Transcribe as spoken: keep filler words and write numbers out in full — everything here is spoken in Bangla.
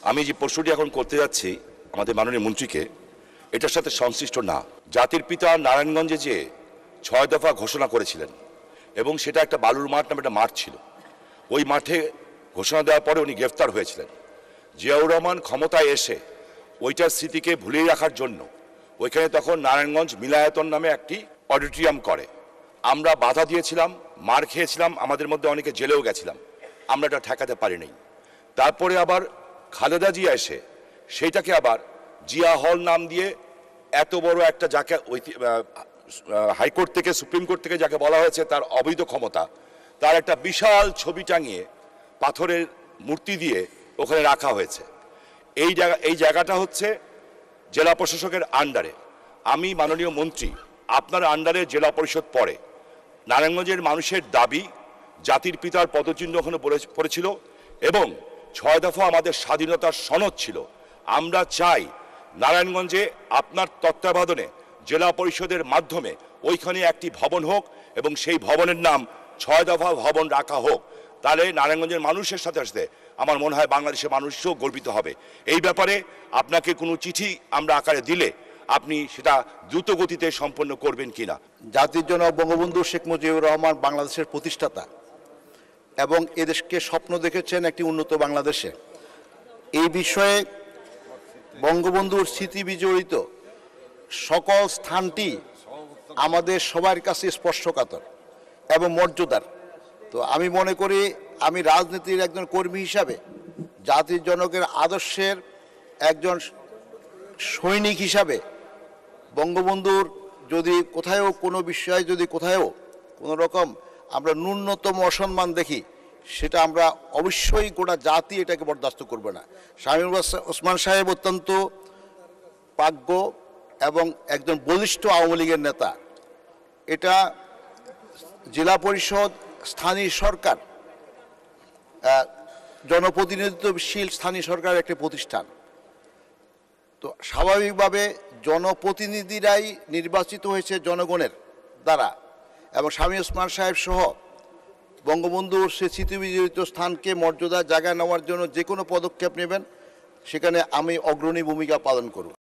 আমি যে প্রশ্নটি এখন করতে যাচ্ছি আমাদের মাননীয় মন্ত্রীকে, এটার সাথে সংশ্লিষ্ট না। জাতির পিতা নারায়ণগঞ্জে যে ছয় দফা ঘোষণা করেছিলেন এবং সেটা একটা বালুর মাঠ নামে একটা মাঠ ছিল, ওই মাঠে ঘোষণা দেওয়ার পরে উনি গ্রেফতার হয়েছিলেন। জিয়াউর রহমান ক্ষমতায় এসে ওইটার স্মৃতিকে ভুলিয়ে রাখার জন্য ওইখানে তখন নারায়ণগঞ্জ মিলায়তন নামে একটি অডিটোরিয়াম করে। আমরা বাধা দিয়েছিলাম, মার খেয়েছিলাম, আমাদের মধ্যে অনেকে জেলেও গেছিলাম, আমরা এটা ঠেকাতে পারিনি। তারপরে আবার খালেদা জিয়া এসে সেইটাকে আবার জিয়া হল নাম দিয়ে এত বড় একটা, যাকে হাইকোর্ট থেকে সুপ্রিম কোর্ট থেকে যাকে বলা হয়েছে তার অবৈধ ক্ষমতা, তার একটা বিশাল ছবি টাঙিয়ে পাথরের মূর্তি দিয়ে ওখানে রাখা হয়েছে। এই জায়গা এই জায়গাটা হচ্ছে জেলা প্রশাসকের আন্ডারে। আমি মাননীয় মন্ত্রী, আপনার আন্ডারে জেলা পরিষদ পড়ে। নারায়ণগঞ্জের মানুষের দাবি, জাতির পিতার পদচিহ্ন ওখানে পড়েছিল এবং ছয় দফা আমাদের স্বাধীনতার সনদ ছিল। আমরা চাই নারায়ণগঞ্জে আপনার তত্ত্বাবধানে জেলা পরিষদের মাধ্যমে ওইখানে একটি ভবন হোক এবং সেই ভবনের নাম ছয় দফা ভবন রাখা হোক। তাহলে নারায়ণগঞ্জের মানুষের সাথে সাথে আমার মনে হয় বাংলাদেশের মানুষও গর্বিত হবে। এই ব্যাপারে আপনাকে কোনো চিঠি আমরা আকারে দিলে আপনি সেটা দ্রুত গতিতে সম্পন্ন করবেন কিনা। জাতির জনক বঙ্গবন্ধু শেখ মুজিবুর রহমান বাংলাদেশের প্রতিষ্ঠাতা এবং এদেশকে স্বপ্ন দেখেছেন একটি উন্নত বাংলাদেশে। এই বিষয়ে বঙ্গবন্ধুর স্মৃতি বিজড়িত সকল স্থানটি আমাদের সবার কাছে স্পর্শকাতর এবং মর্যাদার। তো আমি মনে করি, আমি রাজনীতির একজন কর্মী হিসাবে জাতির জনকের আদর্শের একজন সৈনিক হিসাবে বঙ্গবন্ধুর যদি কোথাও কোনো বিষয়ে যদি কোথাও কোনো রকম আমরা ন্যূনতম অসম্মান দেখি, সেটা আমরা অবশ্যই গোটা জাতি এটাকে বরদাস্ত করবে না। শামীম ওসমান সাহেব অত্যন্ত প্রাজ্ঞ এবং একজন বলিষ্ঠ আওয়ামী লীগের নেতা। এটা জেলা পরিষদ স্থানীয় সরকার, জনপ্রতিনিধিত্বশীল স্থানীয় সরকারের একটি প্রতিষ্ঠান। তো স্বাভাবিকভাবে জনপ্রতিনিধিরাই নির্বাচিত হয়েছে জনগণের দ্বারা এবং শামীম ওসমান সাহেব সহ বঙ্গবন্ধুর সে স্মৃতিবিজড়িত স্থানকে মর্যাদা জায়গা নেওয়ার জন্য যে কোনো পদক্ষেপ নেবেন, সেখানে আমি অগ্রণী ভূমিকা পালন করব।